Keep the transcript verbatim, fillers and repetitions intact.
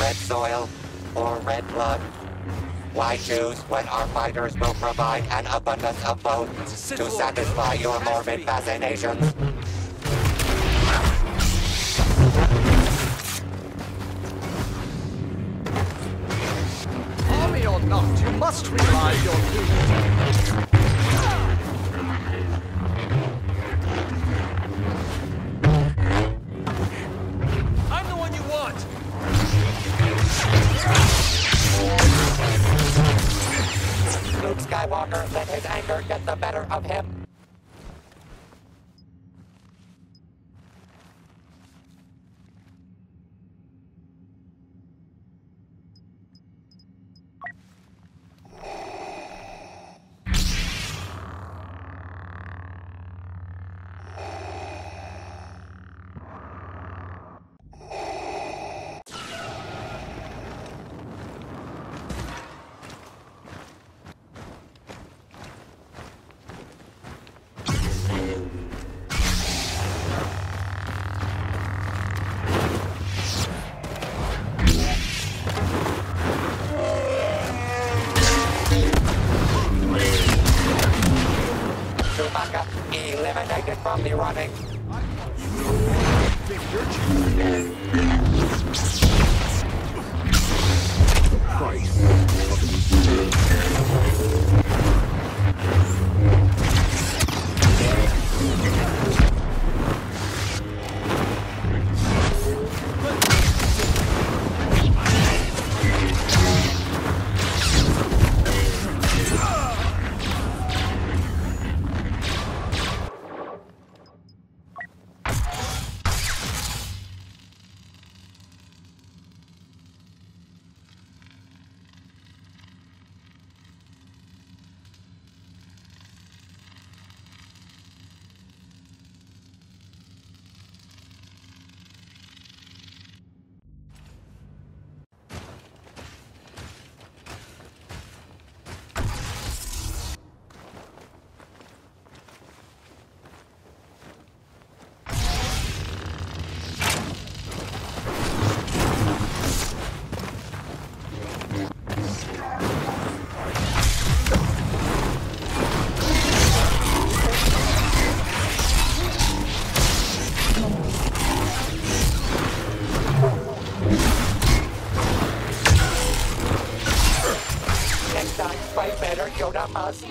red soil or red blood? Why choose when our fighters will provide an abundance of both to satisfy your morbid fascinations? Army or not, you must realize your duty. I'm the one you want! Luke Skywalker let his anger get the better of him. Chewbacca eliminated from the running. Think you're cheating. Next time, fight better, Yoda must.